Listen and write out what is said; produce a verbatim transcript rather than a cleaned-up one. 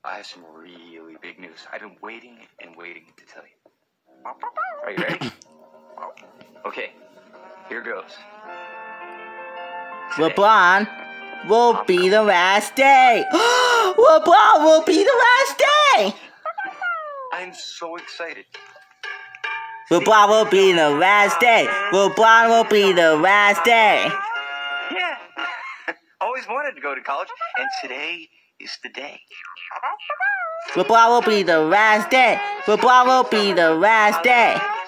I have some really big news. I've been waiting and waiting to tell you. Are you ready? Okay, here goes. Today, LeBron will be the last day. LeBron will be the last day. I'm so excited. LeBron will be the last day. LeBron will be the last day. Yeah. Always wanted to go to college, and today is the day. LeBron will be the last day. LeBron will be the last day.